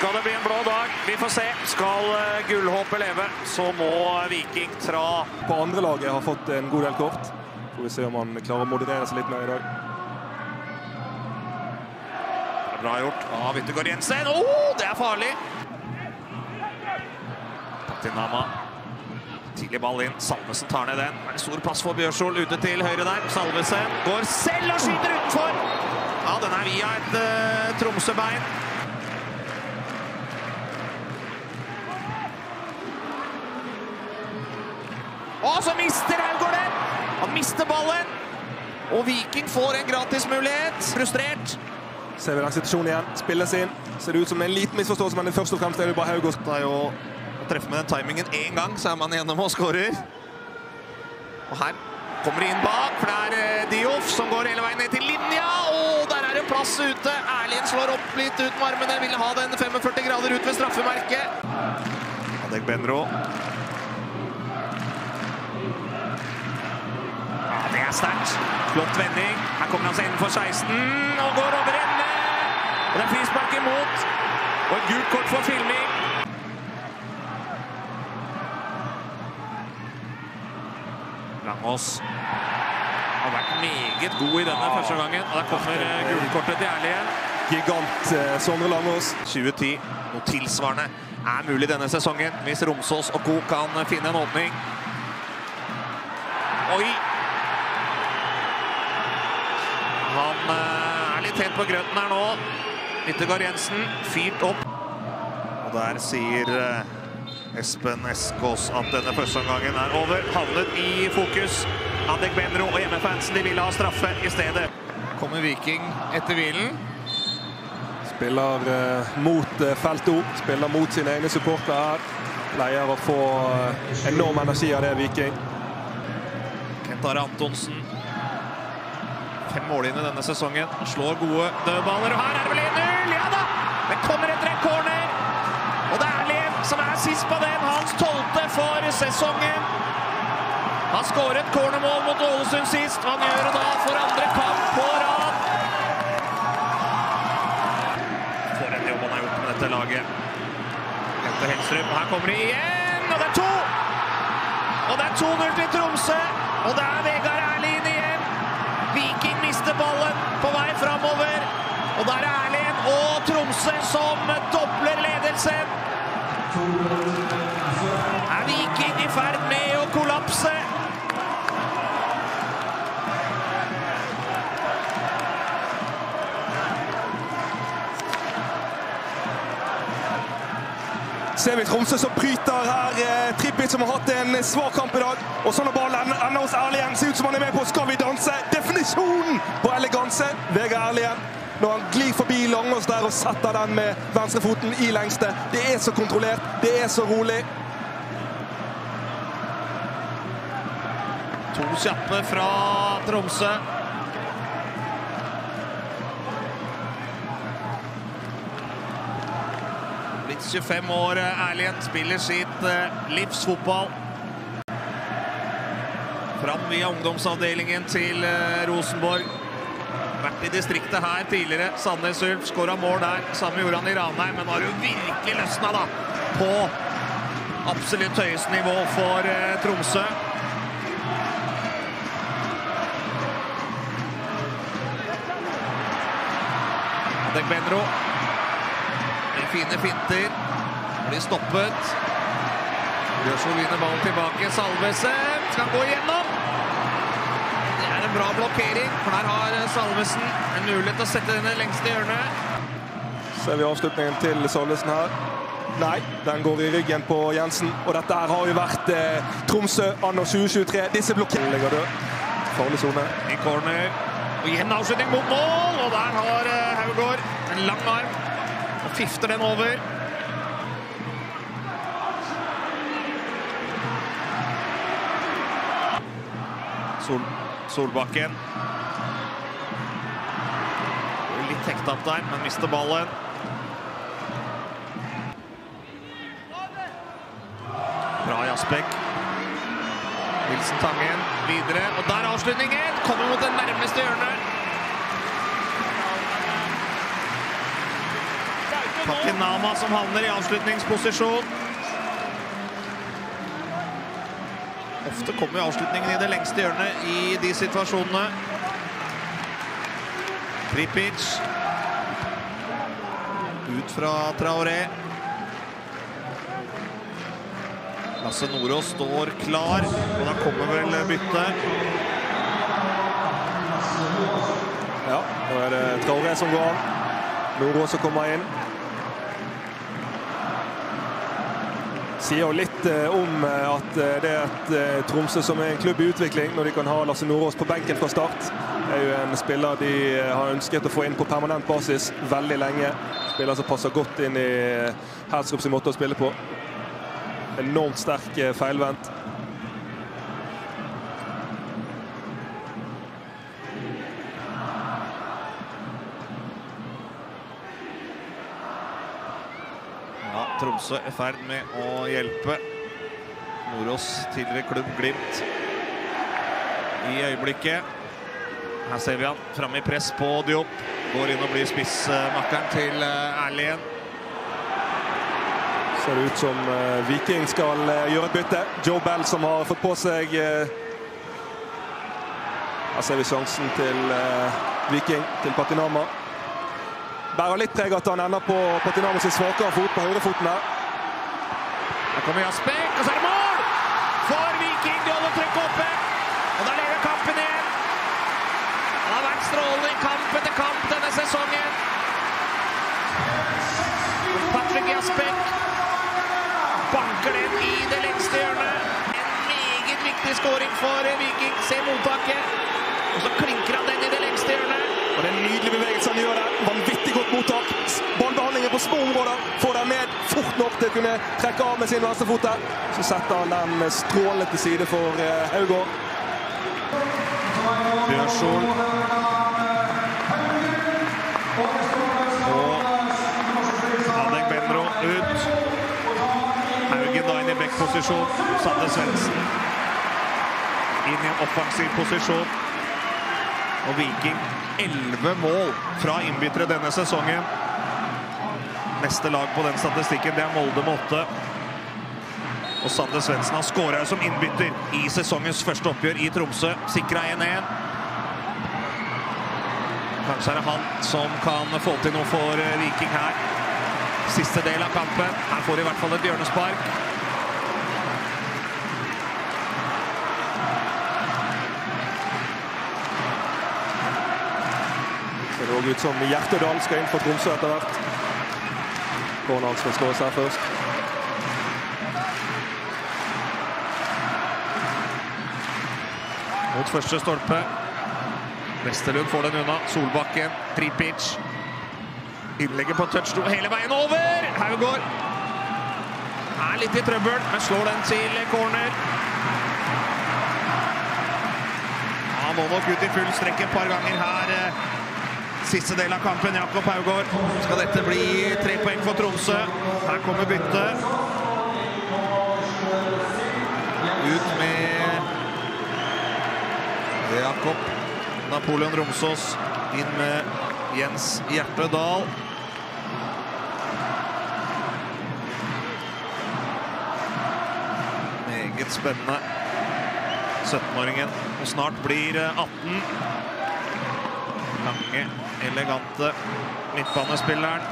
Skal det bli en blå dag? Vi får se. Skal gullhåpet leve, så må Viking tra. På andre laget har fått en god del kort. Får vi se om han klarer å moderere seg litt mer i dag. Det er bra gjort. Ja, Yttergård Jensen. Det er farlig! Patinama. Tidlig ball inn. Salvesen tar ned den. Det er en stor plass for Bjørsol ute til høyre der. Salvesen går selv og skyter utenfor. Ja, den er via et Tromsø-bein. Og så mister Haugård den! Han mister ballen. Og Viking får en gratismulighet. Frustrert. Ser vi den situasjonen igjen. Spilles inn. Ser det ut som en liten misforståelse, men det først og fremst er det bare Haugård. Det er jo å treffe med den timingen en gang, så er man gjennom og skårer. Og her kommer det inn bak, for det er Dioff som går hele veien ned til linja. Og der er det plass ute. Erlien slår opp litt ut med armene. Ville ha den 45 grader ut ved straffemerket. Adegbenro. Ja, det er sterkt. Flott vending. Her kommer han seg innenfor 16 og går over ende. Og det er frispark imot. Og et gult kort for filming. Langås har vært meget god i denne første gangen. Og der kommer gullkortet til Erlien. Gigant Sondre Langås. 2010. Noe tilsvarende er mulig denne sesongen, hvis Romsås og Co kan finne en åpning. Oi! Han er litt helt på grøten her nå. Yttergård Jensen fyrt opp. Og der sier Espen Eskås at denne første gangen er over. Havnet i fokus. Adegbenro og hjemmefansen, de ville ha straffe i stedet. Kommer Viking etter hvilen. Spiller mot felt O. Spiller mot sine egne supportere her. Pleier å få enorm energi av det, Viking. Kent Are Antonsen. 5 mål inn i denne sesongen. Slår gode dødballer, og her er det vel 1-0! Ja da! Det kommer etter en corner! Og det er Erlien som er sist på den, hans 12. for sesongen. Han skåret cornermål mot Ålesund sist, og han gjør det da for andre kamp på rad. For en jobb han har gjort med dette laget. Hente Helstrup, og her kommer de igjen, og det er 2! Og det er 2-0 til Tromsø, og det er Vegard Erlien igjen. Viking mister ballen på vei framover, og der er Erlien og Tromsø som dobler ledelsen. Er Viking i ferd med å kollapse? Ser vi Tromsø som bryter her. Trippit som har hatt en svak kamp i dag. Og så når ballen ender hos Erlien, ser ut som han er med på Skal vi danse. Definisjonen på eleganse. Vegard Erlien. Når han glir forbi Langås der og setter den med venstrefoten i lengste. Det er så kontrollert. Det er så rolig. 2 kjappe fra Tromsø. Blitt 25 år, Erlien spiller sitt livsfotball. Fram via ungdomsavdelingen til Rosenborg. Vært i distriktet her tidligere. Sandnes Ulf skåret mål der. Samme gjorde han i Ranheim, men har jo virkelig løsnet da på absolutt høyeste nivå for Tromsø. Adegbenro. Fine finter. Blir stoppet. Bjørsol vinner ballen tilbake. Salvesen skal gå igjennom. Det er en bra blokkering, for der har Salvesen en mulighet til å sette denne lengste hjørnet. Ser vi avslutningen til Salvesen her. Nei, den går i ryggen på Jensen. Og dette her har jo vært Tromsø anno 2023. Disse blokkeringene ligger død. Farlig zone. I corner. Og igjen avslutning mot mål. Og der har Haugård en lang arm. Og fifter den over. Solbakken. Litt hekta opp der, men mister ballen. Bra Jasbæk. Wilson Tangen videre, og der er avslutningen. Kommer mot den nærmeste hjørnet. Patinama som havner i avslutningsposisjon. Ofte kommer avslutningen i det lengste hjørnet i de situasjonene. Tripic. Ut fra Traoré. Lasse Nordås står klar, og da kommer vel byttet. Ja, nå er det Traoré som går an. Nordås som kommer inn. Sier jo litt om at det er et Tromsø som er en klubb i utvikling, når de kan ha Lasse Nordås på benken fra start. Det er jo en spiller de har ønsket å få inn på permanent basis veldig lenge. Spiller som passer godt inn i Helstrup sin måte å spille på. Enormt sterk feilvendt. Ja, Tromsø er ferd med å hjelpe. Nordås tidligere klubb Glimt i øyeblikket. Her ser vi han frem i press på Diop. Går inn og blir spissmakkeren til Erlien. Ser det ut som Viking skal gjøre et bytte. Joe Bell som har fått på seg. Her ser vi sjansen til Viking, til Patinama. Bærer litt preg at han ender på Patinama sin svakere fot på høyrefoten her. Her kommer Jasper, og så er det mål! For Viking, de holder trykket oppe. Og da lever kampen igjen. Han har vært strålende i kamp etter kamp denne sesongen. Patrick Jasper banker den i det lengste hjørnet. En meget viktig scoring for Viking. Se mottaket. Og så klinker han den i det lengste hjørnet. Og det er en nydelig bevegelse han gjør der. Vanvittig godt mottak. Ballbehandlingen på små områder. Får den ned fort nok til å kunne trekke av med sin venstrefot der. Så setter han den strålende til side for Haugård. Bjørsol. Og Adek Benro ut. Haugen da inn i backposisjon. Sande Svendsen inn i en offensiv posisjon. Og Viking 11 mål fra innbyttere denne sesongen. Neste lag på den statistikken, det er Molde med 8. Og Sande Svendsen har skåret som innbytter i sesongens første oppgjør i Tromsø. Sikret 1-1. Kanskje er det han som kan få til noe for Viking her. Siste del av kampen. Her får de i hvert fall et hjørnespark. Det lå ut som Hjertedal skal inn for Tromsø etter hvert. Cornal skal slås her først. Mot første stolpe. Vesterlund får den unna. Solbakken, Tripic. Innlegget på touch hele veien over. Haugård er litt i trøbbel, men slår den til corner. Han må nok ut i full strekk et par ganger her. Siste del av kampen, Jakob Haugård. Skal dette bli 3 poeng for Tromsø? Her kommer byttet. Ut med Jakob Napoleon Romsås. Inn med Jens Hjertedal. Meget spennende. 17-åringen, og snart blir 18. Lange, elegante midtbanespilleren.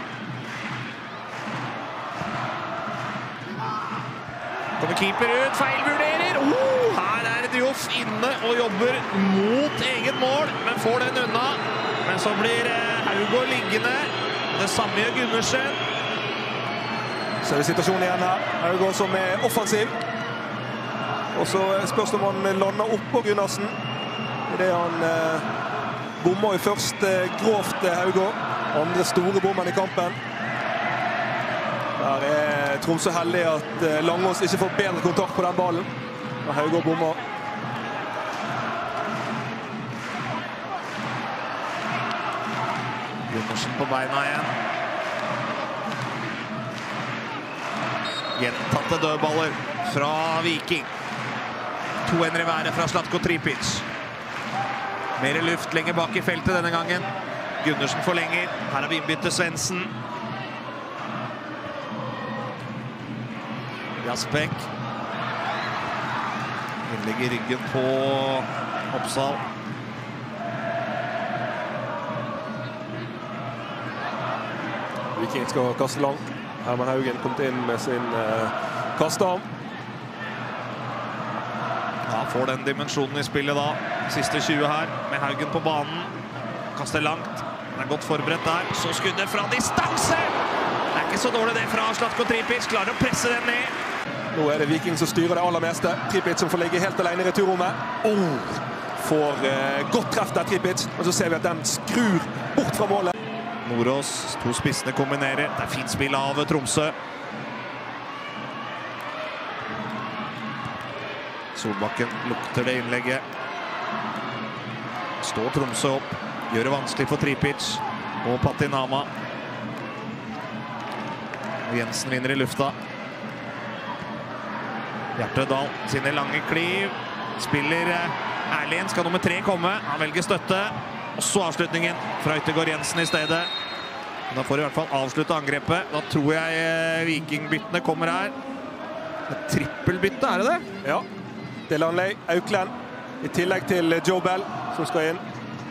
Kommer keeper ut, feilvurderer. Her er Dioff inne og jobber mot eget mål, men får den unna. Men så blir Haugård liggende. Det samme gjør Gundersen. Så er det situasjonen igjen her. Haugård som er offensiv. Og så spørs det om han lander opp på Gundersen. Det er han bommer jo først grovt Haugård. Andre store bommen i kampen. Der er Tromsø heldig at Langås ikke får bedre kontakt på den ballen. Og Haugård bommer. Gundersen på beina igjen. Gjentatte dødballer fra Viking. 2-1 i været fra Slatko Tripic. Mer i luft lenger bak i feltet denne gangen. Gundersen forlenger. Her har vi innbyttet Svendsen. Jasbekk. Innlegg i ryggen på Oppsal. Viking skal kaste langt. Herman Haugen kom inn med sin kastarm. Ja, får den dimensjonen i spillet da. Siste 20 her, med Haugen på banen. Kaster langt. Den er godt forberedt der. Så skuddet fra distanse! Det er ikke så dårlig det fra Zlatko Tripic. Klarer å presse den ned. Nå er det Viking som styrer det aller meste. Tripic som får ligge helt alene i returrommet. Får godt treff der, Tripic. Og så ser vi at den skrur bort fra målet. Nordås, to spissene kombinerer. Det er fint spill av Tromsø. Solbakken lukter det innlegget. Står Tromsø opp. Gjør det vanskelig for Tripic og Patinama. Jensen vinner i lufta. Hjertedal sine lange kliv. Spiller Erlien. Skal nummer 3 komme. Han velger støtte. Og så avslutningen fra Yttergård Jensen i stedet. Da får i hvert fall avslutte angrepet. Da tror jeg Vikingbyttene kommer her. Et trippelbytte, er det det? Ja. Delanley, Aukland. I tillegg til Joe Bell som skal inn.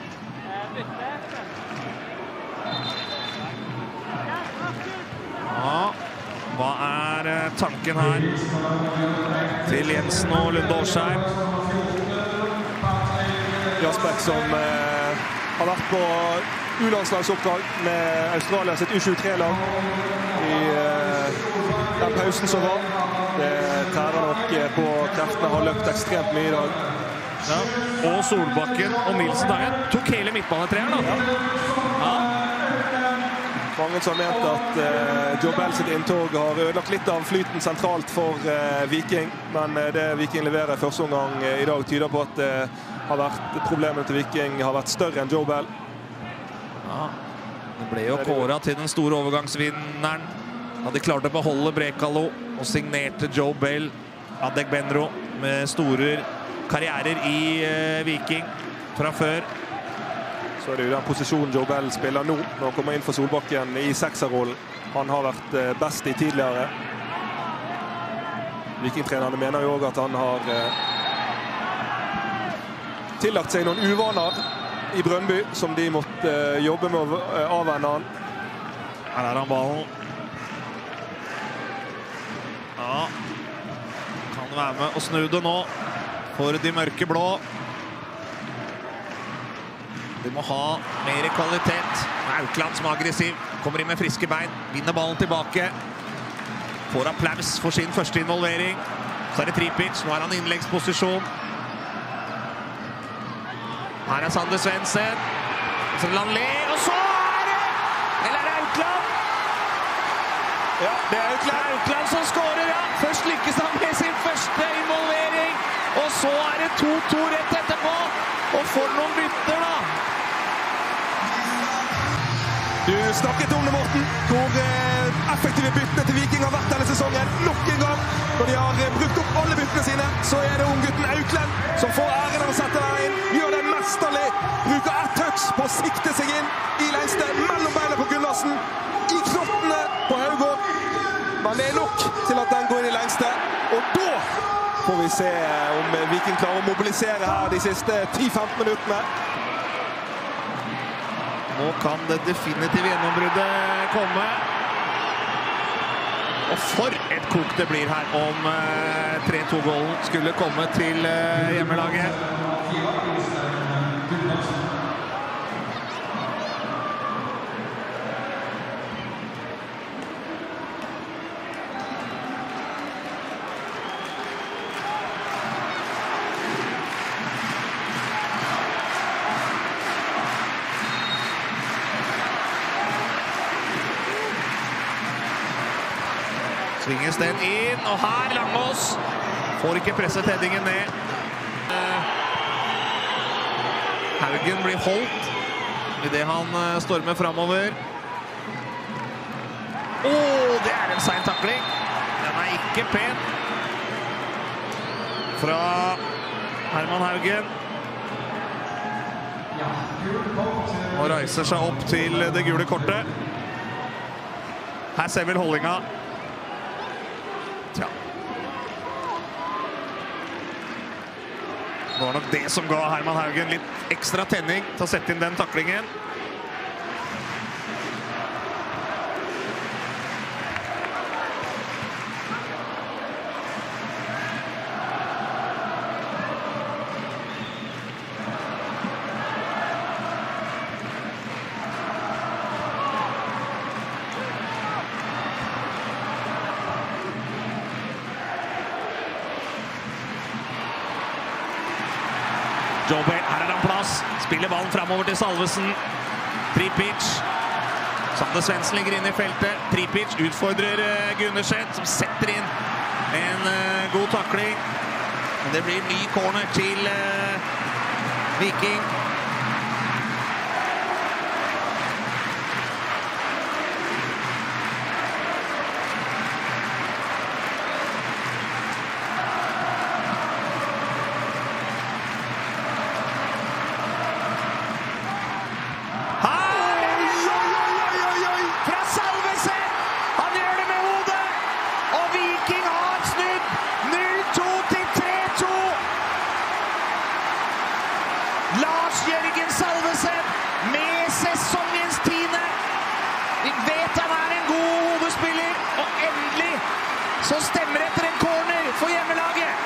Ja, hva er tanken her til Jensen og Lunde Årsheim? Jasbekk som har vært på U-landslagsoppdrag med Australia sitt U23-lag i den pausen som var. Det tærer nok på kreftene, har løpt ekstremt mye i dag. Ja. Og Solbakken og Nilsen der tok hele midtbanetreeren da. Ja. Mange som har ment at Joe Bell sitt inntog har ødelagt litt av flyten sentralt for Viking, men det Viking leverer i første omgang i dag tyder på at problemet til Viking har vært større enn Joe Bell. Ja, det ble jo kåret til den store overgangsvinneren. Hadde klart å beholde Brekalo og signerte Joe Bell, Adegbenro, med store karrierer i Viking fra før. Så er det jo den posisjonen Joe Bell spiller nå, når han kommer inn for Solbakken i sekserrollen. Han har vært best i tidligere. Vikingtrenerne mener jo også at han har tillagt seg noen uvaner i Brøndby, som de måtte jobbe med å avvenne han. Her er han ballen. Ja, kan være med og snu det nå for de mørke blå. De må ha mer kvalitet. Aukland som er aggressiv, kommer inn med friske bein, vinner ballen tilbake. Får applaus for sin første involvering. Så er det Tripic, nå er han i innleggsposisjon. Her er Sander Svendsen. Så vil han le, og så er det! Eller er det Aukland? Ja, det er Aukland. Aukland som skårer, ja. Først lykkes han med sin første involvering. Og så er det 2-2 rett etterpå. Og får noen bytter da. Du snakket om det, Morten, hvor effektive byttene til Viking har vært denne sesongen. Nok en gang, når de har brukt opp alle byttene sine, så er det unggutten Aukland som får æren av å sette der inn. Gjør det mesterlig, bruker ett touch på å sikte seg inn i lengste, mellom beina på Gunnarsen, i knottene på Haugård. Men det er nok til at den går inn i lengste, og da får vi se om Viking klarer å mobilisere her de siste 10-15 minuttene. Nå kan det definitive gjennombruddet komme. Og for et kok det blir her om 3-2-gålen skulle komme til hjemmelaget. Svinges den inn, og her Langås får ikke presset headingen ned. Haugen blir holdt i det han stormer fremover. Det er en sein takling. Den er ikke pen. Fra Herman Haugen. Og reiser seg opp til det gule kortet. Her ser vi holdninga. Det var nok det som ga Herman Haugen litt ekstra tenning til å sette inn den taklingen. Jobber, her er han plass. Spiller ballen fremover til Salvesen. Tripic. Sander Svendsen ligger inne i feltet. Tripic utfordrer Gundersen, som setter inn en god takling. Men det blir ny corner til Viking. Lars Jørgen Salvesen med sesongens 10. Vi vet han er en god hodespiller, og endelig så stemmer etter en corner for hjemmelaget.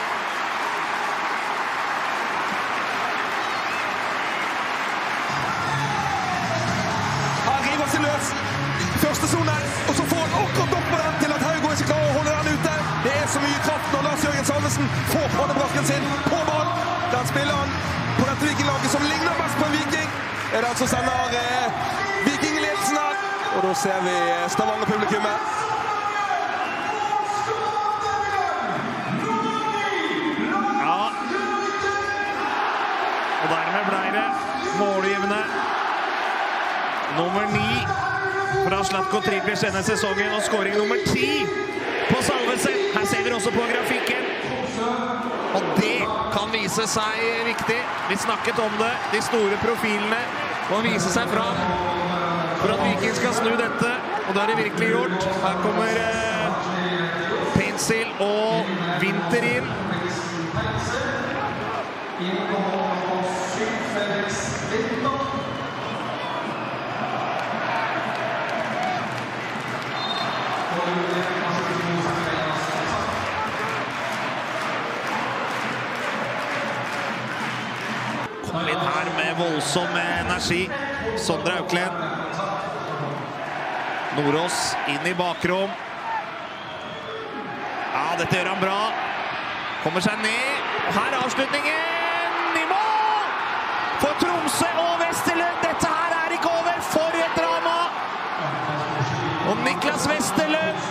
Han river seg løs første zone, og så får han akkurat opp på den til at Haugo ikke klarer å holde den ute. Det er så mye kraft når Lars Jørgen Salvesen får pannebrakken sin på ballen. Den spiller han på dette Viking-laget som ligner mest på en Viking. Er det han som sender Viking-ledelsen her. Og da ser vi Stavanger-publikummet. Ja. Og dermed ble det målgivende nummer 9 fra Zlatko Tripic denne sesongen, og skåring nummer 10 på Salvesen. Her ser vi også på grafikken. Og det kan vise seg viktig. Vi snakket om det. De store profilene må vise seg fram for at Viking skal snu dette. Og det har de virkelig gjort. Her kommer Pencil og Winter inn. Kom inn her med voldsom energi. Sondre Auklend. Nordås inn i bakrom. Ja, dette gjør han bra. Kommer seg ned. Og her er avslutningen i mål! For Tromsø og Westerlund. Dette her er ikke over. For et drama! Og Niklas Westerlund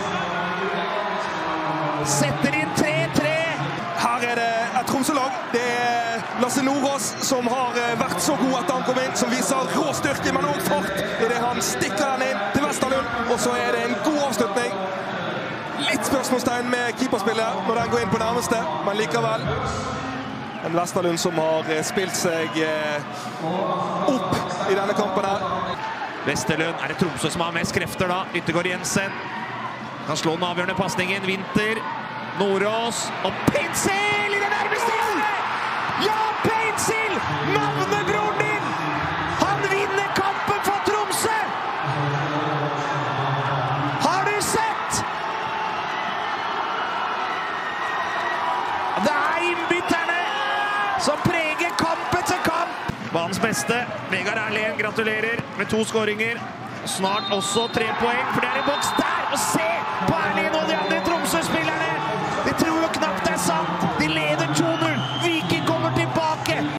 setter inn 3-3. Her er det et Tromsø-lag. Det er Lasse Nordås som har vært så god at han kom inn, som viser rå styrke, men også fart i det han stikker den inn til Westerlund. Og så er det en god avslutning. Litt spørsmålstegn med keeperspillet når den går inn på nærmeste, men likevel. En Westerlund som har spilt seg opp i denne kampen her. Westerlund, er det Tromsø som har mest krefter da? Yttergård Jensen kan slå den avgjørende passningen. Winter, Nordås og Pencil i det nærmeste hjørnet! Ja, Pencil! Navnebroren din! Han vinner kampen for Tromsø! Har du sett? Det er innbytterne som preger kamp etter kamp. Banens beste, Vegard Erlien, gratulerer med 2 skåringer. Snart også 3 poeng, for det er i boks der!